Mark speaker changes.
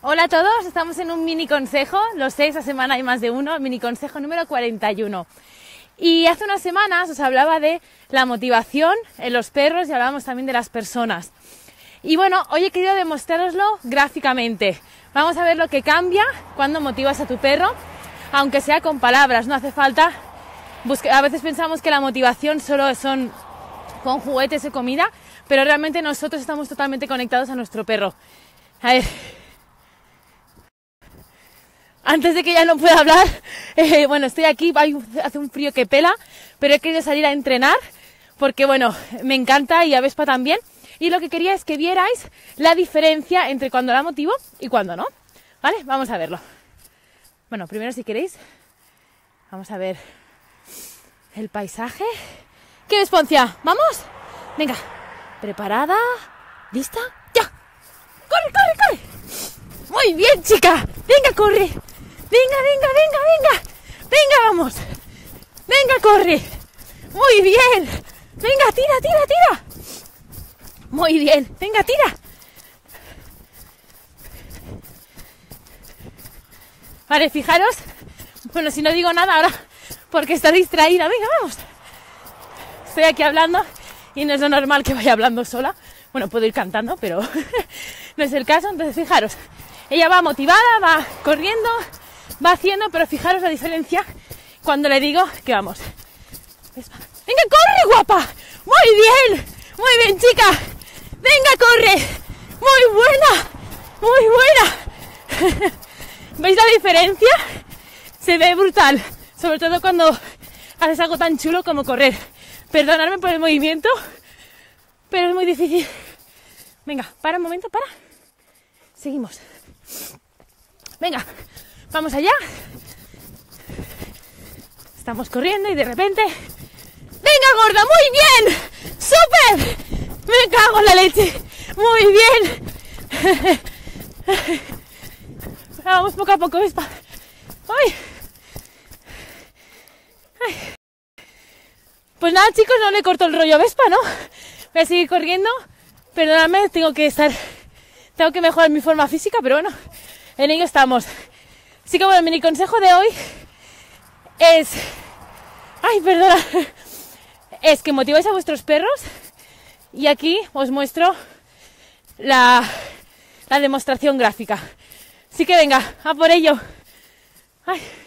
Speaker 1: Hola a todos, estamos en un mini consejo, lo sé, esta semana hay más de uno, mini consejo número 41. Y hace unas semanas os hablaba de la motivación en los perros y hablábamos también de las personas. Y bueno, hoy he querido demostraroslo gráficamente. Vamos a ver lo que cambia cuando motivas a tu perro, aunque sea con palabras, no hace falta. A veces pensamos que la motivación solo son con juguetes y comida, pero realmente nosotros estamos totalmente conectados a nuestro perro. A ver, antes de que ya no pueda hablar, bueno, estoy aquí, hace un frío que pela, pero he querido salir a entrenar porque, bueno, me encanta y a Vespa también. Y lo que quería es que vierais la diferencia entre cuando la motivo y cuando no. ¿Vale? Vamos a verlo. Bueno, primero si queréis, vamos a ver el paisaje. ¿Qué ves, Poncia? ¿Vamos? Venga, ¿preparada? ¿Lista? ¡Ya! ¡Corre, corre, corre! ¡Muy bien, chica! ¡Venga, corre! ¡Venga, venga, venga, venga! ¡Venga, vamos! ¡Venga, corre! ¡Muy bien! ¡Venga, tira, tira, tira! ¡Muy bien! ¡Venga, tira! Vale, fijaros. Bueno, si no digo nada ahora, porque está distraída. Venga, vamos. Estoy aquí hablando y no es lo normal que vaya hablando sola. Bueno, puedo ir cantando, pero no es el caso. Entonces, fijaros. Ella va motivada, va corriendo, va haciendo, pero fijaros la diferencia cuando le digo que vamos. ¡Venga, corre, guapa! ¡Muy bien, chica! ¡Venga, corre! ¡Muy buena! ¡Muy buena! ¿Veis la diferencia? Se ve brutal, sobre todo cuando haces algo tan chulo como correr. Perdonadme por el movimiento, pero es muy difícil. Venga, para un momento, para. Seguimos. Venga, vamos allá. Estamos corriendo y de repente... ¡Venga, gorda! ¡Muy bien! ¡Súper! ¡Me cago en la leche! ¡Muy bien! Vamos poco a poco, Vespa. ¡Ay! ¡Ay! Pues nada, chicos, no le corto el rollo a Vespa, ¿no? Voy a seguir corriendo. Perdonadme, tengo que mejorar mi forma física, pero bueno, en ello estamos. Así que bueno, el mini consejo de hoy es... ¡Ay, perdona! Es que motivéis a vuestros perros y aquí os muestro la demostración gráfica. Así que venga, a por ello. ¡Ay!